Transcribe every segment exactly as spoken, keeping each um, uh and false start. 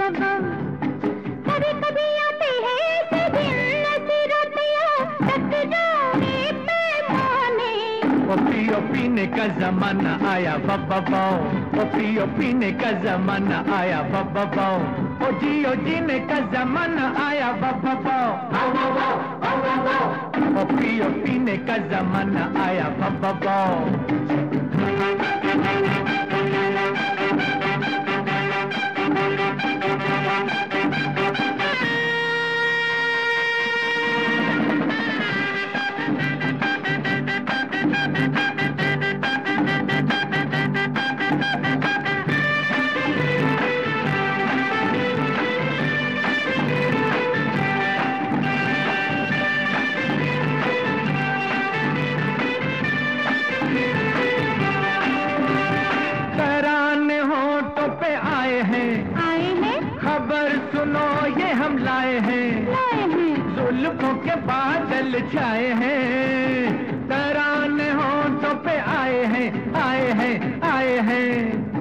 सबब, कभी कभी आते हैं ऐसे दिन ऐसी रातियां, टकराए पैमाने। ओ पियो पीने का जमाना आया बाबा बाओ, ओ पियो पीने का जमाना आया बाबा बाओ, ओ जियो जीने का जमाना आया बाबा बाओ, ओ पियो पीने का जमाना आया बाबा बाओ। आए हैं खबर सुनो ये हम लाए हैं, लाए हैं जुल्फों के बादल छाए हैं, तराने होंठों पे आए हैं आए हैं आए हैं।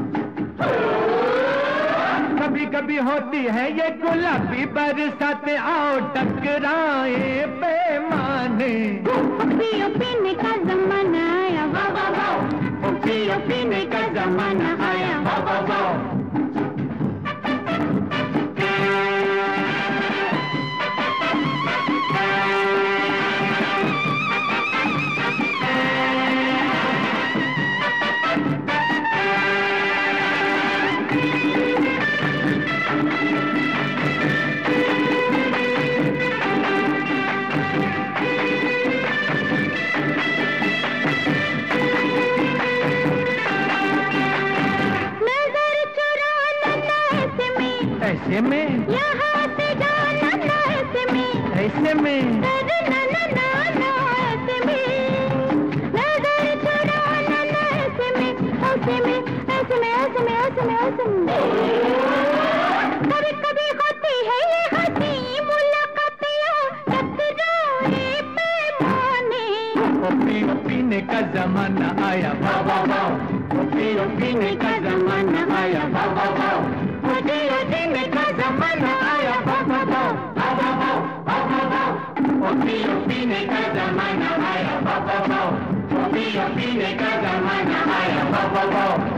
कभी कभी होती है ये गुलाबी बरसातें, आओ टकराए पैमाने। पियो पीने का जमाना आया बाबा बाओ, पियो पीने का जमाना आया बाबा बाओ। ऐसे में यहाँ से जाना ना, ऐसे में ऐसे में ना ना ना ना ऐसे में नजर चुराना ना, ऐसे में ऐसे में ऐसे में ऐसे में ऐसे में ऐसे में। कभी कभी होती है ये हंसी मुलाकातें, टकराए पैमाने। ओ पियो पीने का जमाना आया बाबा बाओ, ओ पियो पीने का जमाना आया बाबा बाओ, ओ जियो जीने का जमाना आया बाबा बाओ, बाबा बाओ बाबा बाओ, ओ पियो पीने का जमाना आया बाबा बाओ, ओ पियो पीने का जमाना आया बाबा बाओ।